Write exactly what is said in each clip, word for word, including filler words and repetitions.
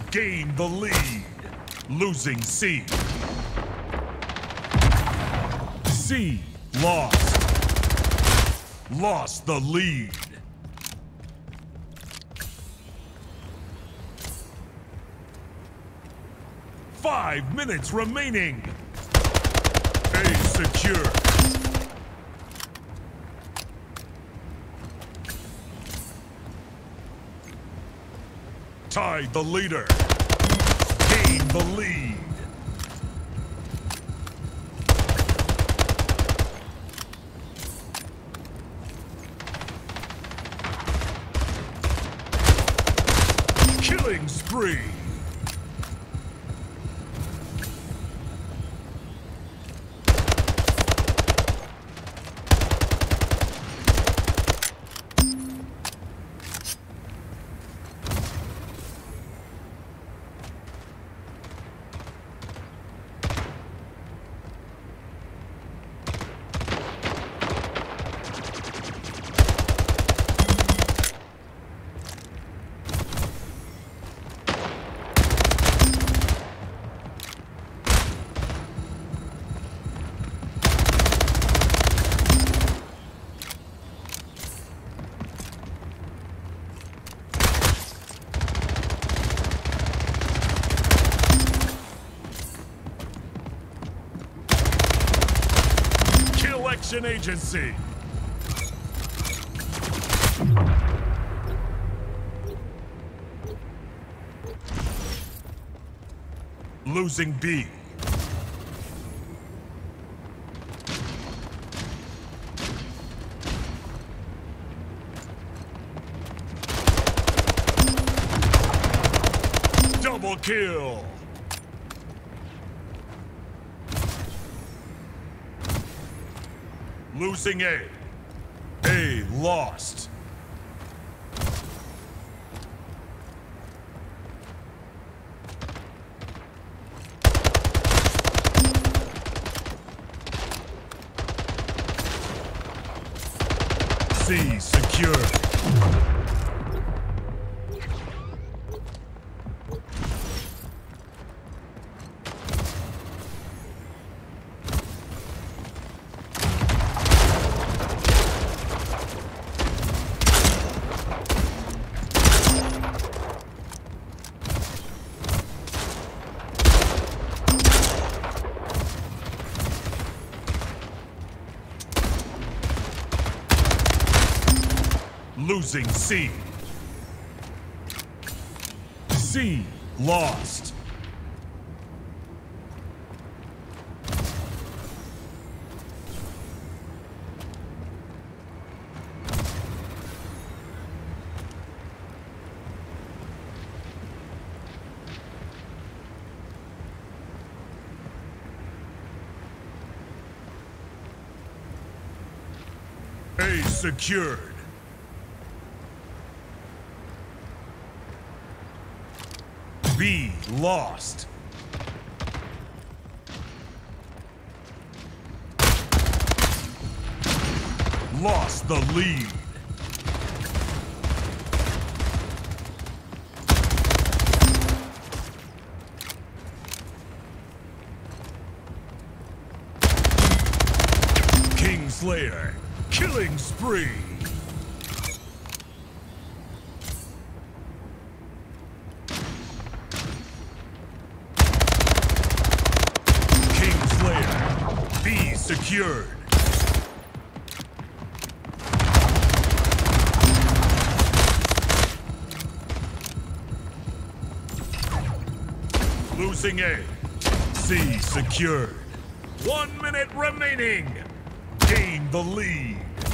gained the lead. Losing C. C lost. Lost the lead. Five minutes remaining. A secure. Tied the leader. Gained the lead. Killing spree. Agency. Losing B. Double kill. Losing A. A lost. C secure. Losing C. C lost. A secured. B lost. Lost the lead. Kingslayer, killing spree. Secured. Losing A. C secured. One minute remaining. Gain the lead.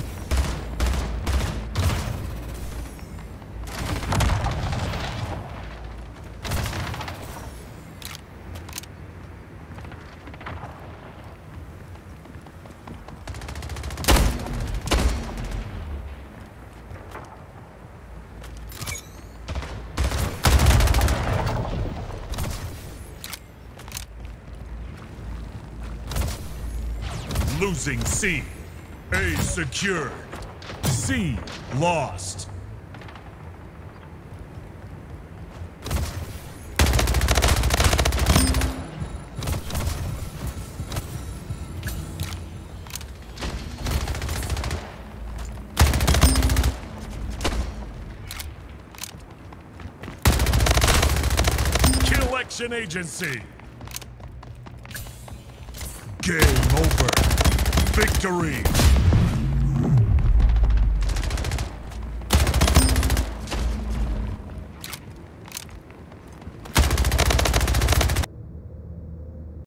Losing C. A secured. C lost. extraction agency. Game over. Victory.